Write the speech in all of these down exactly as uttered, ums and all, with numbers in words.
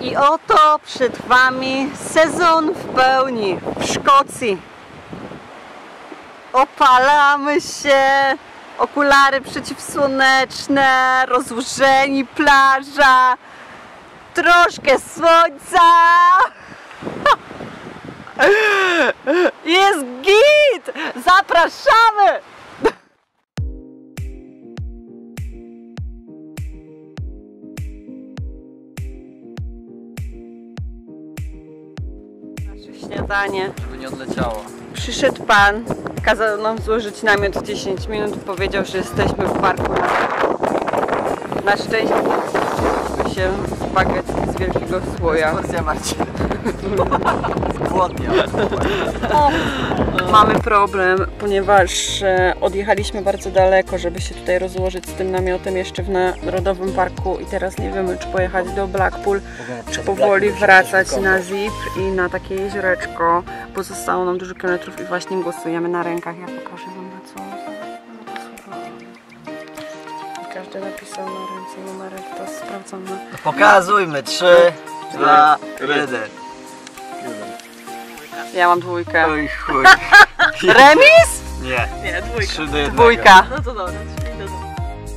I oto przed Wami sezon w pełni w Szkocji. Opalamy się, okulary przeciwsłoneczne, rozłożeni, plaża, troszkę słońca. Jest git! Zapraszamy! Śniadanie. Żeby nie odleciało. Przyszedł pan, kazał nam złożyć namiot w dziesięć minut i powiedział, że jesteśmy w parku. Na szczęście zjedliśmy się spaghetti z wielkiego słoja. Porcja Marcin. Głodnia. Mamy problem, ponieważ odjechaliśmy bardzo daleko, żeby się tutaj rozłożyć z tym namiotem jeszcze w Narodowym Parku i teraz nie wiemy, czy pojechać do Blackpool, czy powoli wracać na Zip i na takie jezioreczko, bo zostało nam dużo kilometrów i właśnie głosujemy na rękach. Ja pokażę wam na co. Każdy napisał na ręce numerek, to sprawdzamy. Pokazujmy. trzy, dwa, jeden. Ja mam dwójkę. Oj chuj. Remis? Nie. Nie, dwójka. trzy do jednego. Dwójka. No to dobra, trzy do jednego.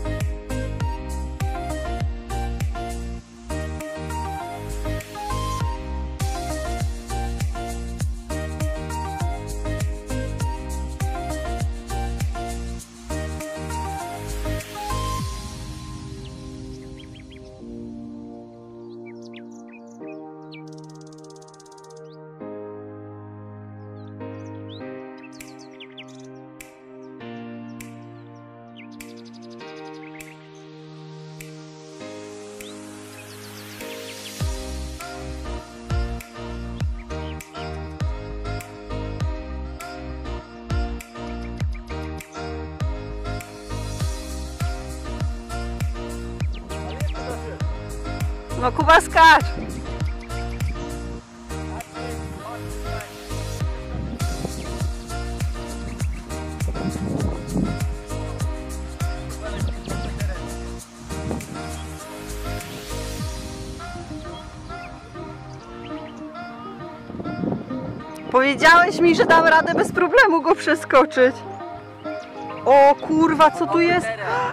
No Kuba, skacz! Powiedziałeś mi, że dam radę bez problemu go przeskoczyć. O kurwa, co tu jest?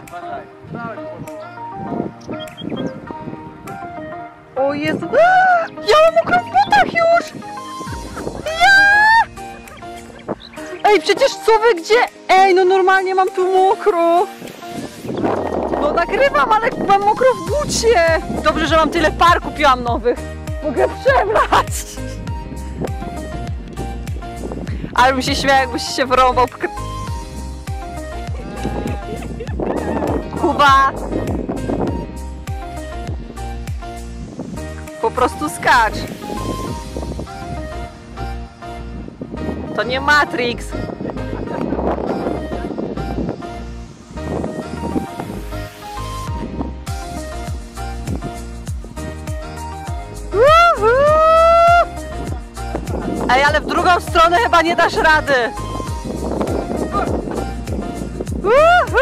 O Jezu! Ja mam mokro w butach już! Ja! Ej, przecież co wy gdzie? Ej, no normalnie mam tu mokro! No nagrywam, ale mam mokro w bucie! Dobrze, że mam tyle par kupiłam nowych. Mogę przebrać! Ale bym się śmiał, jakbyś się wrąbał. Kuba! Po prostu skacz. To nie Matrix. Uhu! Ej, ale w drugą stronę chyba nie dasz rady. Uhu!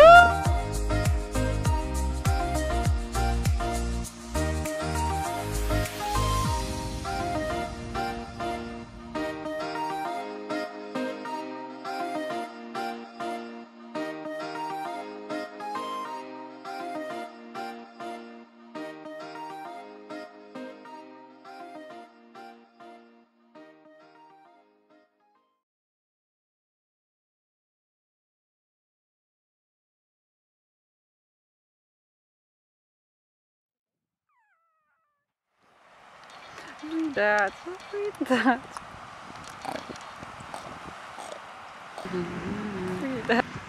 Widać, widać. Widać.